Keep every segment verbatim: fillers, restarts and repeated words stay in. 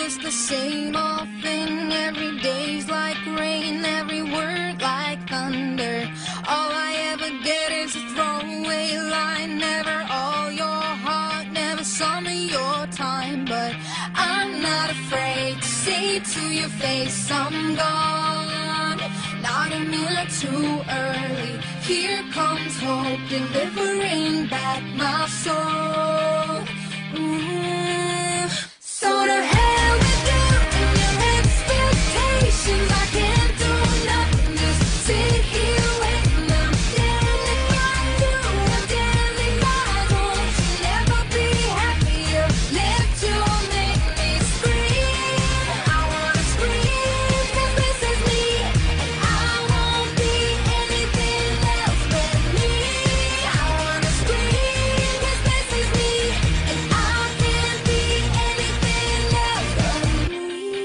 it's the same old thing. Every day's like rain, every word like thunder. All I ever get is a throwaway line. Never all your heart, never some of your time. But I'm not afraid to say to your face I'm gone. Not a minute too early. Here comes hope, delivering back my soul. Ooh. So to hell with you and your expectations. I can't do nothing, just sit here waiting. I'm damned if I do, I'm damned if I don't. You'll never be happier. Live to make me scream. I wanna scream, 'cause this is me, and I won't be anything else but me. I wanna scream, 'cause this is me, and I can't be anything else but me.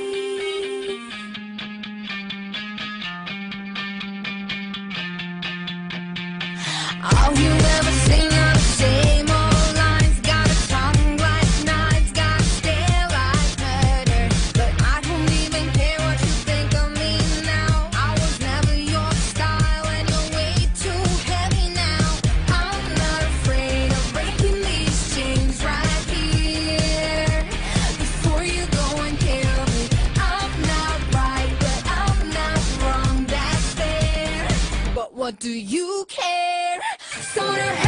All you ever sing are the same old lines. Got a tongue like knives, got a stare like murder. But I don't even care what you think of me now. I was never your style, and you're way too heavy now. I'm not afraid of breaking these chains right here. Before you go and kill me, I'm not right, but I'm not wrong. That's fair. But what do you care? So to